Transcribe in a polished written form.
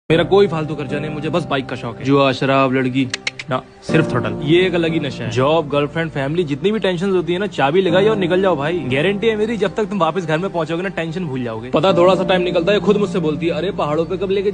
मेरा कोई फालतू खर्चा नहीं, मुझे बस बाइक का शौक है। जुआ, शराब, लड़की ना, सिर्फ थ्रोटल, ये एक अलग ही नशा है। जॉब, गर्लफ्रेंड, फैमिली, जितनी भी टेंशन होती है ना, चाबी लगाई और निकल जाओ भाई। गारंटी है मेरी, जब तक तुम वापस घर में पहुंचोगे ना, टेंशन भूल जाओगे। पता थोड़ा सा टाइम निकलता है, खुद मुझसे बोलती है, अरे पहाड़ों पे कब लेके